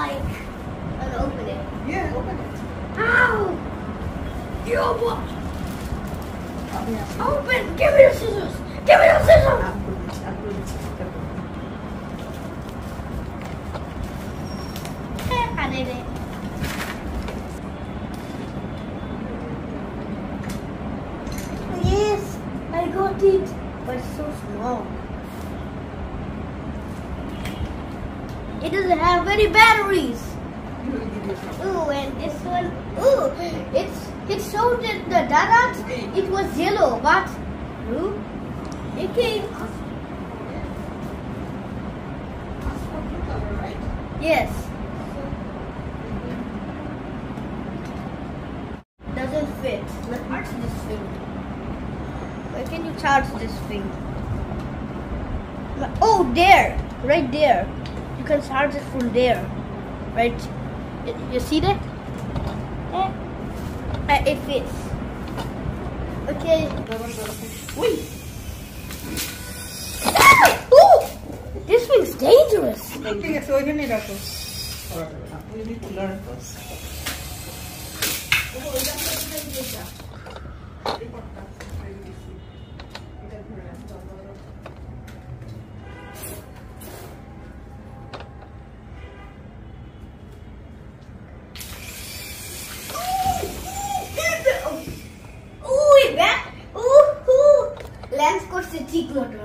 like and open it? Yeah, open it. Ow! You what? Open! Give me the scissors! Give me the scissors! I did it. Yes, I got it, but it's so small. It doesn't have any batteries. Ooh, and this one, ooh, it showed that the dot, it was yellow, but ooh, it came. Yes. Doesn't fit. Let's charge this thing. Where can you charge this thing? Oh, there, right there. You can charge it from there, right? You see that? It fits. Okay. Wait. Ah! Ooh! This thing's dangerous. Okay, so you need to we need to learn first. Lens को से ठीक लोट